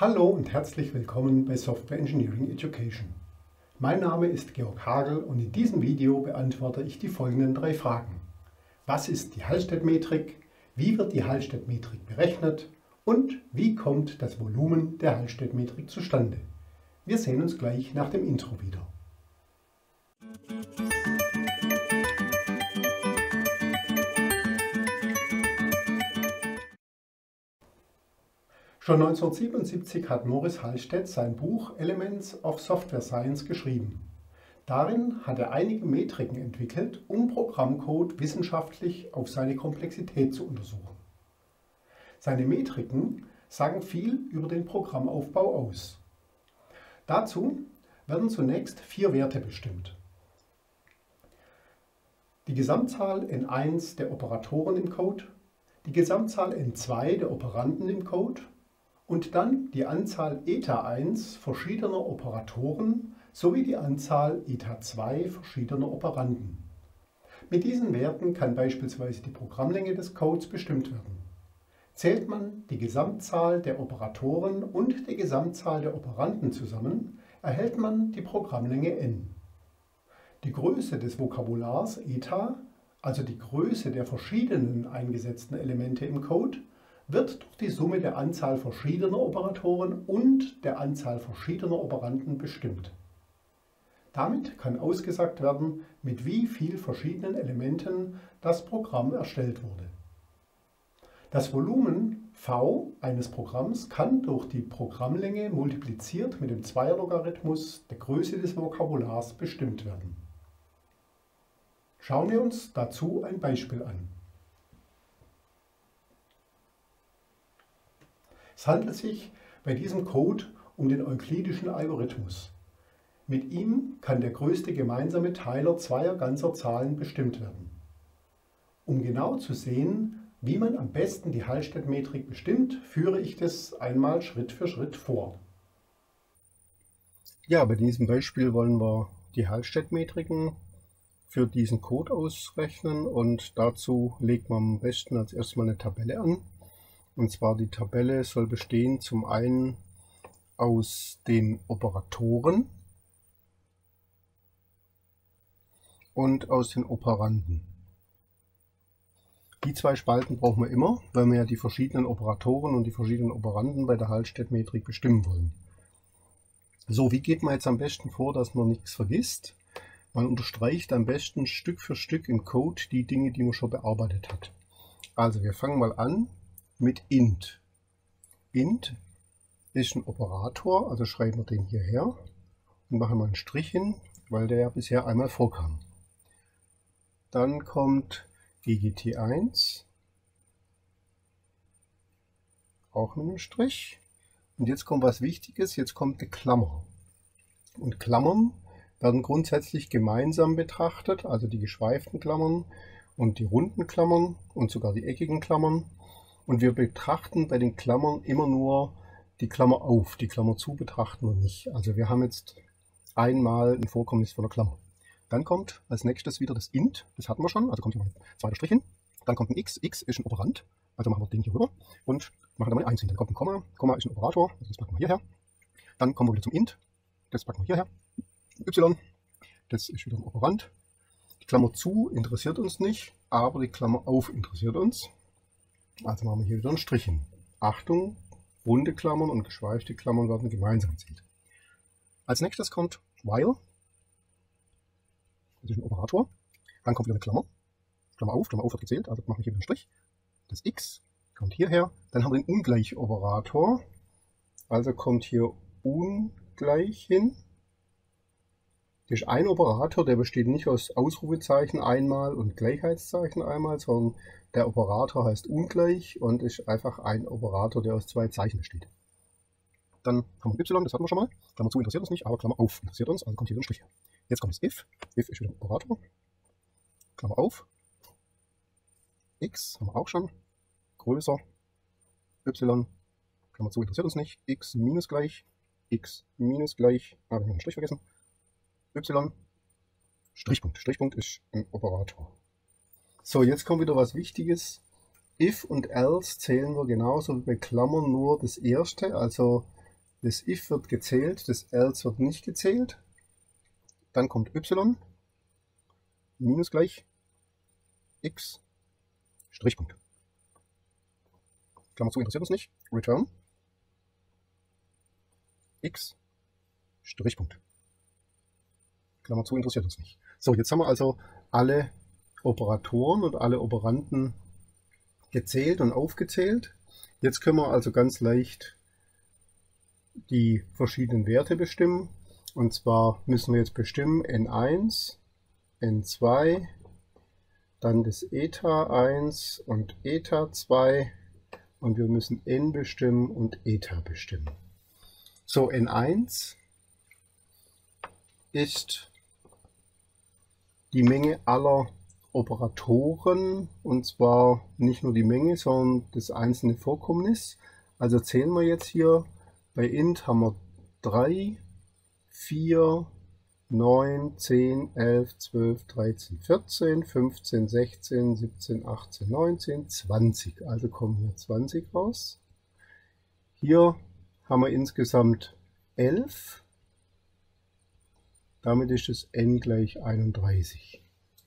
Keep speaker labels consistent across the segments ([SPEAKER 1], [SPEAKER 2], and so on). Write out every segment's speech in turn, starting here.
[SPEAKER 1] Hallo und herzlich willkommen bei Software Engineering Education. Mein Name ist Georg Hagel und in diesem Video beantworte ich die folgenden 3 Fragen. Was ist die Hallstedt-Metrik? Wie wird die Hallstedt-Metrik berechnet? Und wie kommt das Volumen der Hallstedt-Metrik zustande? Wir sehen uns gleich nach dem Intro wieder. Schon 1977 hat Morris Hallstedt sein Buch Elements of Software Science geschrieben. Darin hat er einige Metriken entwickelt, um Programmcode wissenschaftlich auf seine Komplexität zu untersuchen. Seine Metriken sagen viel über den Programmaufbau aus. Dazu werden zunächst 4 Werte bestimmt. Die Gesamtzahl N1 der Operatoren im Code, die Gesamtzahl N2 der Operanden im Code und dann die Anzahl eta1 verschiedener Operatoren sowie die Anzahl eta2 verschiedener Operanden. Mit diesen Werten kann beispielsweise die Programmlänge des Codes bestimmt werden. Zählt man die Gesamtzahl der Operatoren und die Gesamtzahl der Operanden zusammen, erhält man die Programmlänge n. Die Größe des Vokabulars eta, also die Größe der verschiedenen eingesetzten Elemente im Code, wird durch die Summe der Anzahl verschiedener Operatoren und der Anzahl verschiedener Operanden bestimmt. Damit kann ausgesagt werden, mit wie vielen verschiedenen Elementen das Programm erstellt wurde. Das Volumen v eines Programms kann durch die Programmlänge multipliziert mit dem Zweierlogarithmus der Größe des Vokabulars bestimmt werden. Schauen wir uns dazu ein Beispiel an. Es handelt sich bei diesem Code um den euklidischen Algorithmus. Mit ihm kann der größte gemeinsame Teiler zweier ganzer Zahlen bestimmt werden. Um genau zu sehen, wie man am besten die Hallstedt-Metrik bestimmt, führe ich das einmal Schritt für Schritt vor.
[SPEAKER 2] Ja, bei diesem Beispiel wollen wir die Hallstedt-Metriken für diesen Code ausrechnen und dazu legt man am besten als erstes mal eine Tabelle an. Und zwar die Tabelle soll bestehen zum einen aus den Operatoren und aus den Operanden. Die 2 Spalten brauchen wir immer, weil wir ja die verschiedenen Operatoren und die verschiedenen Operanden bei der Hallstedt-Metrik bestimmen wollen. So, wie geht man jetzt am besten vor, dass man nichts vergisst? Man unterstreicht am besten Stück für Stück im Code die Dinge, die man schon bearbeitet hat. Also wir fangen mal an mit int. Int ist ein Operator, also schreiben wir den hierher und machen mal einen Strich hin, weil der ja bisher einmal vorkam. Dann kommt ggt1, auch mit einem Strich. Und jetzt kommt was Wichtiges, jetzt kommt eine Klammer. Und Klammern werden grundsätzlich gemeinsam betrachtet, also die geschweiften Klammern und die runden Klammern und sogar die eckigen Klammern. Und wir betrachten bei den Klammern immer nur die Klammer auf, die Klammer zu betrachten wir nicht. Also wir haben jetzt einmal ein Vorkommnis von der Klammer. Dann kommt als nächstes wieder das int, das hatten wir schon, also kommt hier mal ein zweiter Strich hin. Dann kommt ein x, x ist ein Operand, also machen wir den hier rüber und machen da mal ein 1 hin. Dann kommt ein Komma, Komma ist ein Operator, also das packen wir hierher. Dann kommen wir wieder zum int, das packen wir hierher. Y, das ist wieder ein Operand. Die Klammer zu interessiert uns nicht, aber die Klammer auf interessiert uns. Also machen wir hier wieder einen Strich hin. Achtung, runde Klammern und geschweifte Klammern werden gemeinsam gezählt. Als nächstes kommt while. Das ist ein Operator. Dann kommt wieder eine Klammer. Klammer auf wird gezählt, also machen wir hier wieder einen Strich. Das x kommt hierher. Dann haben wir den Ungleich-Operator. Also kommt hier ungleich hin. Das ist ein Operator, der besteht nicht aus Ausrufezeichen einmal und Gleichheitszeichen einmal, sondern der Operator heißt ungleich und ist einfach ein Operator, der aus 2 Zeichen besteht. Dann haben wir y, das hatten wir schon mal. Klammer zu interessiert uns nicht, aber Klammer auf interessiert uns, also kommt hier wieder ein Strich. Jetzt kommt das if. If ist wieder ein Operator. Klammer auf. X haben wir auch schon. Größer. Y. Klammer zu interessiert uns nicht. X minus gleich. X minus gleich. Ah, wir haben einen Strich vergessen. Y, Strichpunkt. Strichpunkt ist ein Operator. So, jetzt kommt wieder was Wichtiges. If und else zählen wir genauso wie bei Klammern nur das erste, also Das if wird gezählt, das else wird nicht gezählt. Dann kommt y, minus gleich x, Strichpunkt. Klammer zu, interessiert uns nicht. Return x, Strichpunkt. Klammer zu, interessiert uns nicht. So, jetzt haben wir also alle Operatoren und alle Operanden gezählt und aufgezählt. Jetzt können wir also ganz leicht die verschiedenen Werte bestimmen. Und zwar müssen wir jetzt bestimmen n1, n2, dann das eta 1 und eta 2 und wir müssen n bestimmen und eta bestimmen. So, n1 ist die Menge aller Operatoren, und zwar nicht nur die Menge, sondern das einzelne Vorkommnis. Also zählen wir jetzt hier, bei int haben wir 3, 4, 9, 10, 11, 12, 13, 14, 15, 16, 17, 18, 19, 20. Also kommen hier 20 raus. Hier haben wir insgesamt 11. Damit ist es n gleich 31.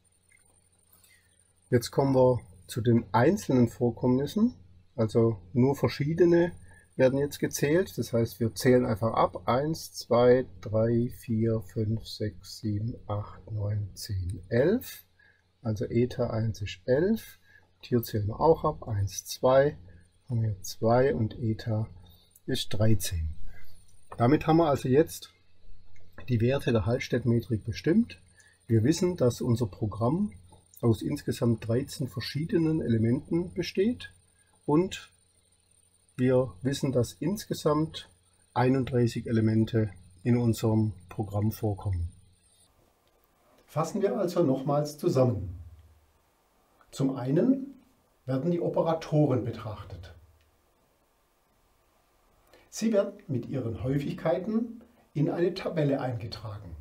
[SPEAKER 2] Jetzt kommen wir zu den einzelnen Vorkommnissen. Also nur verschiedene werden jetzt gezählt. Das heißt, wir zählen einfach ab. 1, 2, 3, 4, 5, 6, 7, 8, 9, 10, 11. Also eta 1 ist 11. Und hier zählen wir auch ab. 1, 2, haben wir 2 und eta ist 13. Damit haben wir also jetzt die Werte der Hallstett-Metrik bestimmt. Wir wissen, dass unser Programm aus insgesamt 13 verschiedenen Elementen besteht und wir wissen, dass insgesamt 31 Elemente in unserem Programm vorkommen.
[SPEAKER 1] Fassen wir also nochmals zusammen. Zum einen werden die Operatoren betrachtet. Sie werden mit ihren Häufigkeiten in eine Tabelle eingetragen.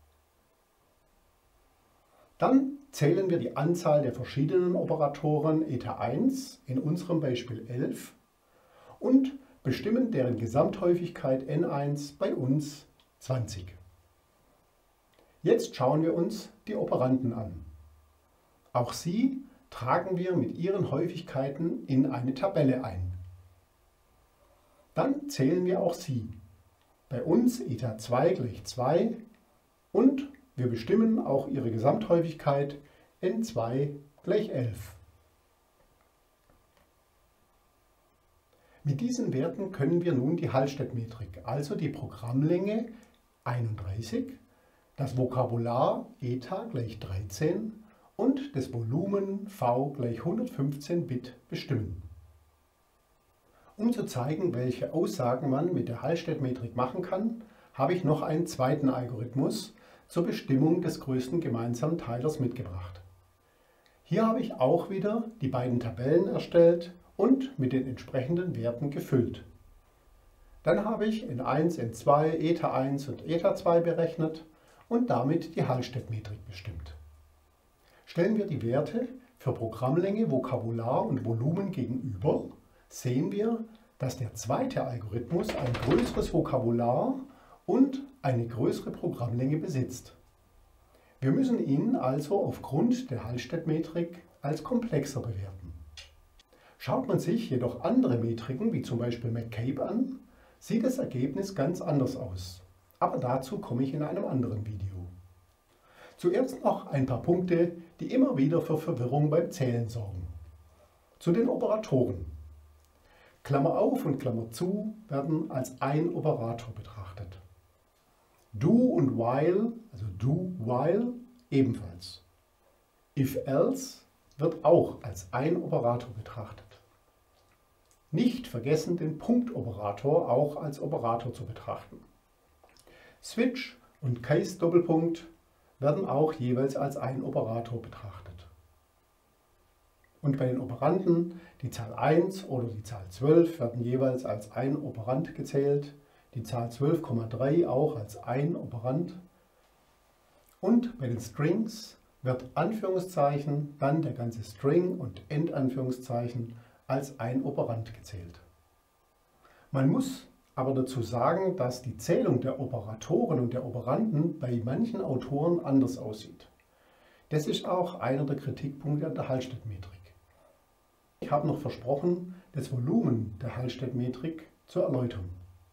[SPEAKER 1] Dann zählen wir die Anzahl der verschiedenen Operatoren eta 1, in unserem Beispiel 11, und bestimmen deren Gesamthäufigkeit n1, bei uns 20. Jetzt schauen wir uns die Operanden an. Auch sie tragen wir mit ihren Häufigkeiten in eine Tabelle ein. Dann zählen wir auch sie. Bei uns eta 2 gleich 2 und wir bestimmen auch ihre Gesamthäufigkeit n2 gleich 11. Mit diesen Werten können wir nun die Hallstett-Metrik, also die Programmlänge 31, das Vokabular eta gleich 13 und das Volumen v gleich 115 Bit bestimmen. Um zu zeigen, welche Aussagen man mit der Hallstett-Metrik machen kann, habe ich noch einen zweiten Algorithmus zur Bestimmung des größten gemeinsamen Teilers mitgebracht. Hier habe ich auch wieder die beiden Tabellen erstellt und mit den entsprechenden Werten gefüllt. Dann habe ich n1, n2, eta 1 und eta 2 berechnet und damit die Hallstett-Metrik bestimmt. Stellen wir die Werte für Programmlänge, Vokabular und Volumen gegenüber, sehen wir, dass der zweite Algorithmus ein größeres Vokabular und eine größere Programmlänge besitzt. Wir müssen ihn also aufgrund der Hallstett-Metrik als komplexer bewerten. Schaut man sich jedoch andere Metriken, wie zum Beispiel McCabe an, sieht das Ergebnis ganz anders aus. Aber dazu komme ich in einem anderen Video. Zuerst noch ein paar Punkte, die immer wieder für Verwirrung beim Zählen sorgen. Zu den Operatoren. Klammer auf und Klammer zu werden als ein Operator betrachtet. Do und while, also do, while, ebenfalls. If else wird auch als ein Operator betrachtet. Nicht vergessen, den Punktoperator auch als Operator zu betrachten. Switch und Case Doppelpunkt werden auch jeweils als ein Operator betrachtet. Und bei den Operanden, die Zahl 1 oder die Zahl 12 werden jeweils als ein Operand gezählt, die Zahl 12,3 auch als ein Operand. Und bei den Strings wird Anführungszeichen, dann der ganze String und Endanführungszeichen als ein Operand gezählt. Man muss aber dazu sagen, dass die Zählung der Operatoren und der Operanden bei manchen Autoren anders aussieht. Das ist auch einer der Kritikpunkte der Hallstedt-Metrik. Ich habe noch versprochen, das Volumen der Hallstedt-Metrik zu erläutern.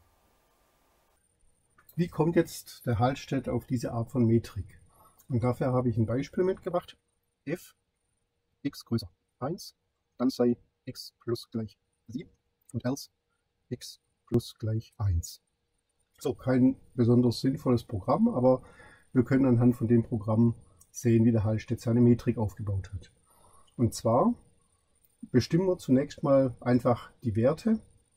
[SPEAKER 2] Wie kommt jetzt der Hallstedt auf diese Art von Metrik? Und dafür habe ich ein Beispiel mitgebracht. If x größer 1, dann sei x plus gleich 7 und else x plus gleich 1. So, kein besonders sinnvolles Programm, aber wir können anhand von dem Programm sehen, wie der Hallstedt seine Metrik aufgebaut hat. Und zwar bestimmen wir zunächst mal einfach die Werte,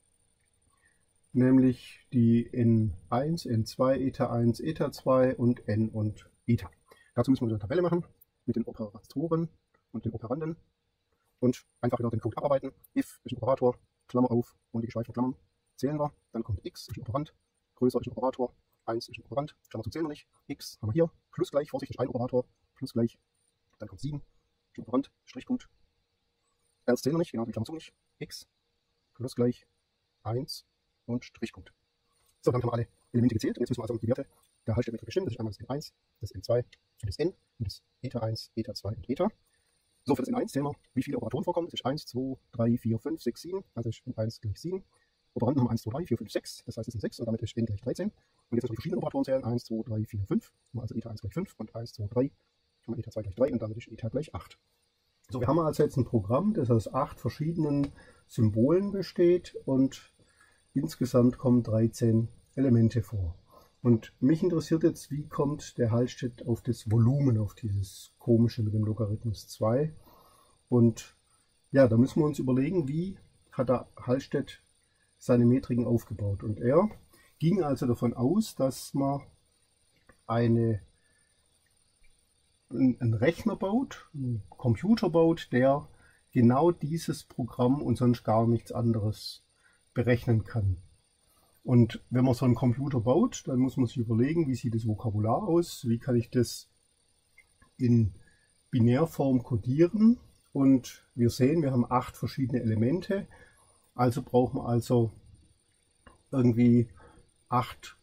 [SPEAKER 2] nämlich die N1, N2, Eta 1, Eta 2 und N und Eta. Dazu müssen wir eine Tabelle machen mit den Operatoren und den Operanden und einfach wieder den Code abarbeiten. If ist ein Operator, Klammer auf und die geschweiften Klammern zählen wir. Dann kommt x ist ein Operand, größer ist ein Operator, 1 ist ein Operand, Klammer zu zählen wir nicht. X haben wir hier, plus gleich, vorsichtig ein Operator, plus gleich, dann kommt 7, ist ein Operand, Strichpunkt. Else zählen wir nicht, genau wie Klammer zu nicht. X plus gleich 1 und Strichpunkt. So, damit haben wir alle Elemente gezählt und jetzt müssen wir also die Werte der Hallstedt-Metrik bestimmen. Das ist einmal das N1, das N2 und das N und das Eta 1, Eta 2 und Eta. So, für das N1 zählen wir, wie viele Operatoren vorkommen. Das ist 1, 2, 3, 4, 5, 6, 7. Also ist N1 gleich 7. Operanden haben 1, 2, 3, 4, 5, 6. Das heißt, es sind 6 und damit ist N gleich 13. Und jetzt müssen wir die verschiedenen Operatoren zählen. 1, 2, 3, 4, 5. Also Eta 1 gleich 5 und 1, 2, 3. Haben wir Eta 2 gleich 3 und damit ist Eta gleich 8. So, wir haben also jetzt ein Programm, das aus 8 verschiedenen Symbolen besteht und insgesamt kommen 13 Elemente vor. Und mich interessiert jetzt, wie kommt der Hallstedt auf das Volumen, auf dieses komische mit dem Logarithmus 2. Und ja, da müssen wir uns überlegen, wie hat der Hallstedt seine Metriken aufgebaut. Und er ging also davon aus, dass man einen Rechner baut, einen Computer baut, der genau dieses Programm und sonst gar nichts anderes berechnen kann. Und wenn man so einen Computer baut, dann muss man sich überlegen, wie sieht das Vokabular aus, wie kann ich das in Binärform codieren. Und wir sehen, wir haben 8 verschiedene Elemente, also brauchen wir also irgendwie 8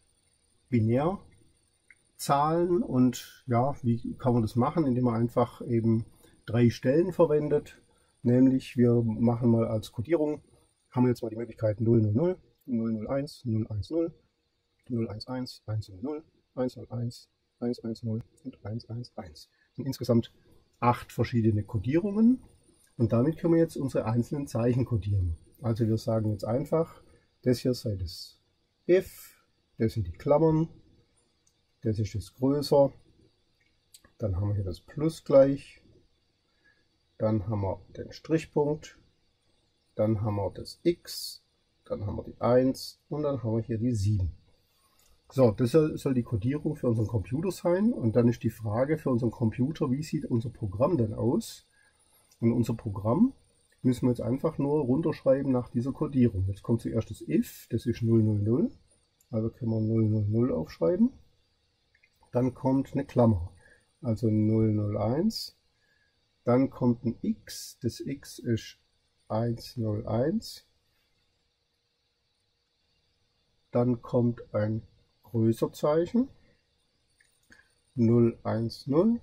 [SPEAKER 2] Binärzahlen. Und ja, wie kann man das machen? Indem man einfach eben 3 Stellen verwendet, nämlich wir machen mal als Codierung, haben wir jetzt mal die Möglichkeiten 000, 001, 010, 011, 100, 101, 110 und 111. Das sind insgesamt 8 verschiedene Codierungen und damit können wir jetzt unsere einzelnen Zeichen codieren. Also wir sagen jetzt einfach, das hier sei das if, das sind die Klammern, das ist das größer, dann haben wir hier das Plus gleich, dann haben wir den Strichpunkt, dann haben wir das X, dann haben wir die 1 und dann haben wir hier die 7. So, das soll die Codierung für unseren Computer sein. Und dann ist die Frage für unseren Computer, wie sieht unser Programm denn aus? Und unser Programm müssen wir jetzt einfach nur runterschreiben nach dieser Codierung. Jetzt kommt zuerst das if, das ist 000. Also können wir 000 aufschreiben. Dann kommt eine Klammer, also 001. Dann kommt ein x, das x ist 101. Dann kommt ein Größerzeichen 010.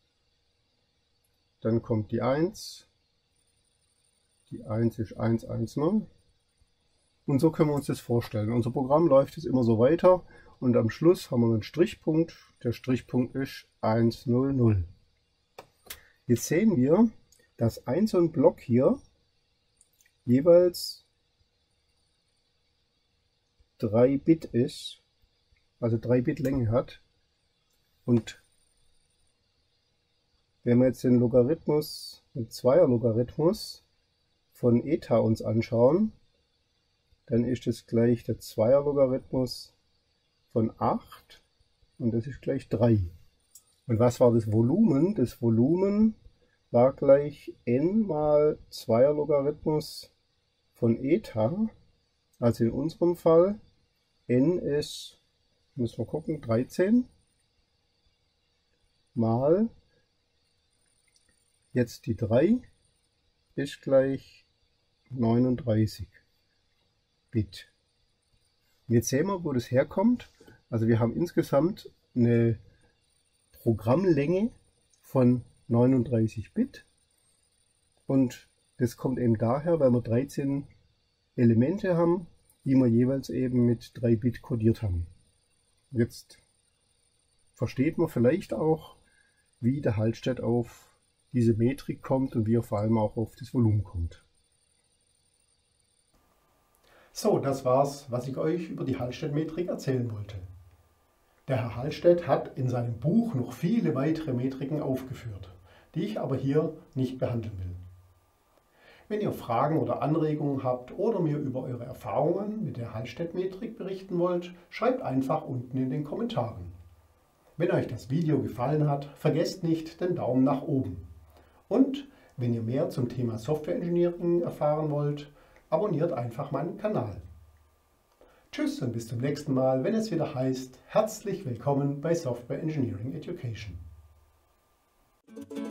[SPEAKER 2] Dann kommt die 1. Die 1 ist 110. Und so können wir uns das vorstellen. Unser Programm läuft jetzt immer so weiter und am Schluss haben wir einen Strichpunkt. Der Strichpunkt ist 100. Jetzt sehen wir, dass ein so ein Block hier jeweils 3 Bit ist, also 3 Bit Länge hat. Und wenn wir jetzt den Logarithmus, den Zweier-Logarithmus von Eta uns anschauen, dann ist es gleich der Zweier-Logarithmus von 8 und das ist gleich 3. Und was war das Volumen? Das Volumen war gleich n mal Zweier-Logarithmus von Eta. Also in unserem Fall n ist, müssen wir gucken, 13 mal, jetzt die 3 ist gleich 39 Bit. Jetzt sehen wir, wo das herkommt. Also wir haben insgesamt eine Programmlänge von 39 Bit und das kommt eben daher, weil wir 13 Elemente haben, die wir jeweils eben mit 3 Bit kodiert haben. Jetzt versteht man vielleicht auch, wie der Hallstatt auf diese Metrik kommt und wie er vor allem auch auf das Volumen kommt.
[SPEAKER 1] So, das war's, was ich euch über die Hallstatt-Metrik erzählen wollte. Der Herr Hallstatt hat in seinem Buch noch viele weitere Metriken aufgeführt, die ich aber hier nicht behandeln will. Wenn ihr Fragen oder Anregungen habt oder mir über eure Erfahrungen mit der Hallstatt-Metrik berichten wollt, schreibt einfach unten in den Kommentaren. Wenn euch das Video gefallen hat, vergesst nicht den Daumen nach oben. Und wenn ihr mehr zum Thema Software Engineering erfahren wollt, abonniert einfach meinen Kanal. Tschüss und bis zum nächsten Mal, wenn es wieder heißt, herzlich willkommen bei Software Engineering Education.